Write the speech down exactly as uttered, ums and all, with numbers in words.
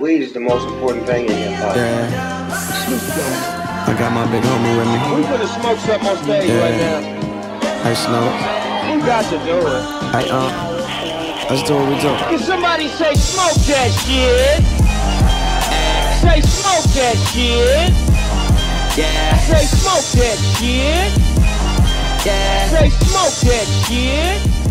Weed is the most important thing in hip hop. Yeah. I got my big homie with me. We finna smoke something on stage Yeah. right now. Hey, Snow. We got to do it. Hey, um, let's do what we do. Can somebody say smoke that shit? Say smoke that shit. Yeah. Say smoke that shit. Yeah. Say smoke that shit.